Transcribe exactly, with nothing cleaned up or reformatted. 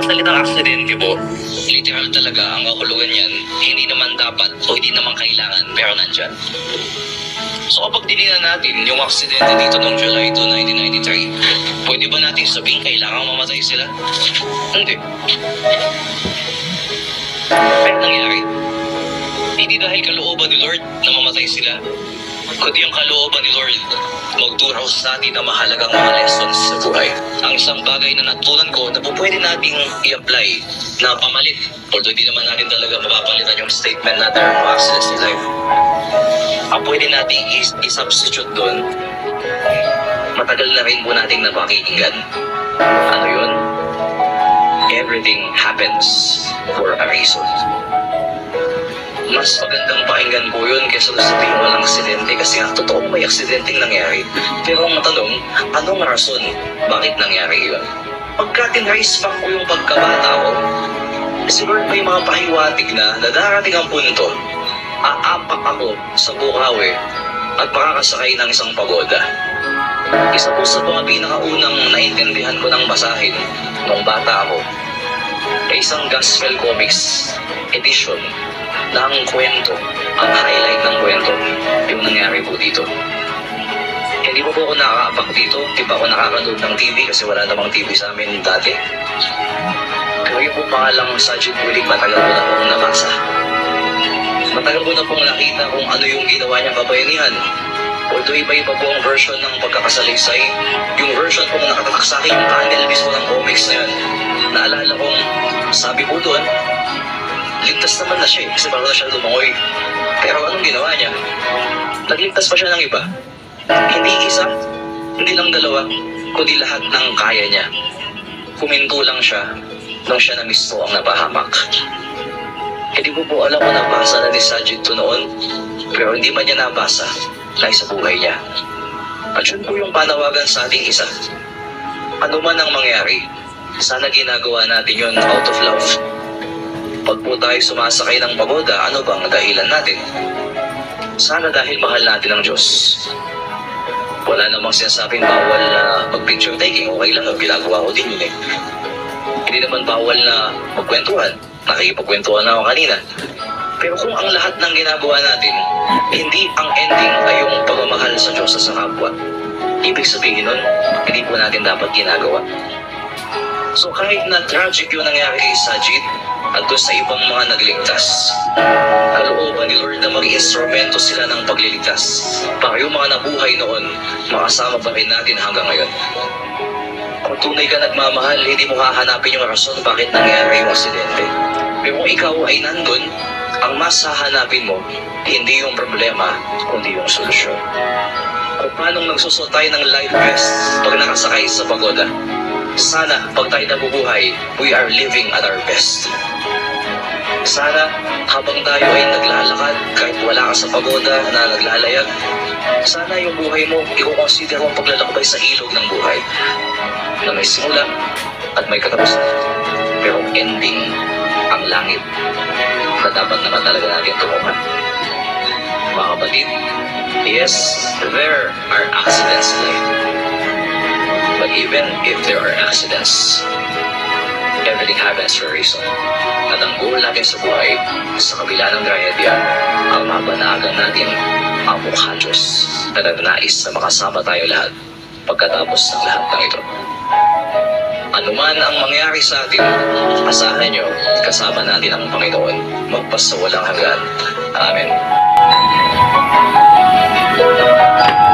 salitang aksidente po, literal talaga ang kahulugan yan, hindi naman dapat o hindi naman kailangan, pero nandyan. So kapag dinila natin yung aksidente dito noong July second, nineteen ninety-three, pwede ba natin sabihin kailangan mamatay sila? Hindi. Pero nangyari, hindi dahil kalooban ni Lord na mamatay sila, kundi ang kalooban ni Lord magturo sa atin na mahalagang mga lessons sa buhay. Ang isang bagay na natutunan ko na po pwede nating i-apply na pamalit, although di naman natin talaga mapapalitan yung statement na there are no accidents in life. Ang pwede nating i-substitute doon, matagal na rin po nating napakinggan. Ano yun? Everything happens for a reason. Mas magandang pakinggan po yun kaysa sabihin walang aksidente kasi nga totoong may aksidenteng nangyari. Pero ang tanong, anong rason bakit nangyari yun? Pagka tinrace back ko yung pagkabata ko, siguro may mga pahiwatig na na darating ang punto, aapak ako sa Bukawi at makakasakay ng isang pagoda. Isa po sa mga pinakaunang naintindihan ko ng basahin nung bata ako ay isang gospel comics edition na ang kwento, ang highlight ng kwento, yung nangyari po dito. Hindi po po ako nakakaapak dito, hindi pa ako nakakanood ng T V kasi wala namang T V sa amin dati. Pero yung po pangalang Sajid Bulig, matagal po na pong nabasa. Matagal po na pong nakita kung ano yung ginawa niyang kabayanihan. Although iba-iba po ang version ng pagkakasalaysay, yung version po na nakatatak sa akin, yung panel mismo ng comics na yun. Naalala kong sabi po doon, ligtas naman na siya eh, kasi bago na siya lumangoy. Pero anong ginawa niya? Nagligtas pa siya ng iba. Hindi isa, hindi lang dalawa, kundi lahat ng kaya niya. Kuminto lang siya nung siya na mismo ang napahamak. Hindi po po alam kung nabasa na ni Sajid to noon, pero hindi man niya nabasa dahil sa buhay niya. At yun po yung panawagan sa ating isa. Ano man ang mangyari, sana ginagawa natin yun out of love. Pag po tayo sumasakay ng pagoda, ano bang dahilan natin? Sana dahil mahal natin ang Diyos. Wala namang sinasabing bawal na mag-picture taking. Okay lang, ginagawa ko din yun eh. Hindi naman bawal na magkwentuhan. Nakikipagkwentuhan na ako kanina. Pero kung ang lahat ng ginagawa natin, hindi ang ending ay yung pagmamahal sa Diyos sa kapwa, ibig sabihin nun, hindi po natin dapat ginagawa. So kahit na tragic yung nangyari kay Sajid at doon sa ibang mga nagligtas, kalooban ni Lord na maging instrumento sila ng pagliligtas para yung mga nabuhay noon, makasama pa rin natin hanggang ngayon. Kung tunay ka nagmamahal, hindi mo hahanapin yung rason bakit nangyari yung aksidente. Pero kung ikaw ay nandun, ang mas hahanapin mo, hindi yung problema, kundi yung solusyon. Kung paano nagsusot tayo ng life vest pag nakasakay sa pagoda, sana pag tayo nabubuhay, we are living at our best. Sana habang tayo ay naglalakad, kahit wala ka sa pagoda na naglalayag, sana yung buhay mo, i-consider mo paglalakbay sa ilog ng buhay na may simula at may katapusan. Pero ending ang langit na dapat naman talaga natin tumungan. Mga kapatid, yes, there are accidents in life. But even if there are accidents, everything happens for a reason. At ang goal natin sa buhay, sa kabila ng trahedya, ang mabanagan natin ang mukha Diyos na nagnais na makasama tayo lahat pagkatapos ng lahat ng ito. Ano man ang mangyari sa atin, asahan nyo, kasama natin ang Panginoon magpasawalang hanggan. Amen.